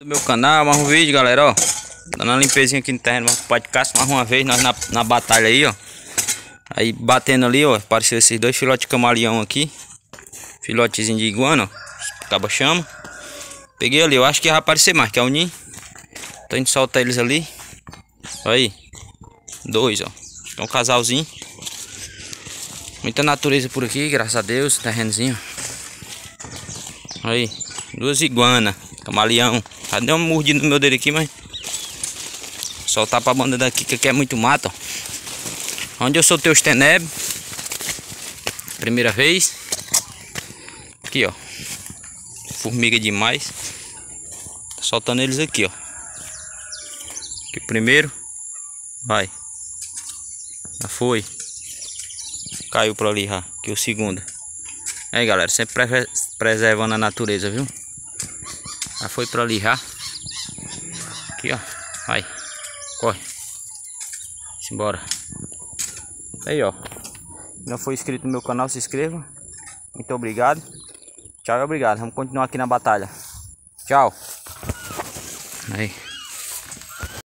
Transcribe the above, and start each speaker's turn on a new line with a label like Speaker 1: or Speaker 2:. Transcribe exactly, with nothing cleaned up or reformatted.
Speaker 1: Do meu canal, mais um vídeo, galera, ó. Dando uma limpezinha aqui no terreno, podcast mais uma vez, nós na, na batalha aí, ó. Aí batendo ali, ó, apareceu esses dois filhotes de camaleão aqui. Filhotezinho de iguana, ó. Acaba chama. Peguei ali, eu acho que vai aparecer mais, que é o ninho. Tô indo soltar eles ali. Aí. Dois, ó. É um casalzinho. Muita natureza por aqui, graças a Deus, terrenozinho. Aí, duas iguanas, camaleão. Já deu uma mordida no meu dedo aqui, mas soltar pra banda daqui que aqui é muito mato, ó. Onde eu soltei os teneb, primeira vez. Aqui, ó. Formiga demais. Tô soltando eles aqui, ó. Aqui o primeiro. Vai. Já foi. Caiu pra ali já. Aqui o segundo. Aí, galera, sempre pre preservando a natureza, viu? Já foi pra ali já. Aqui, ó. Vai. Corre. Simbora. Aí, ó. Não foi inscrito no meu canal, se inscreva. Muito obrigado. Tchau e obrigado. Vamos continuar aqui na batalha. Tchau. Aí.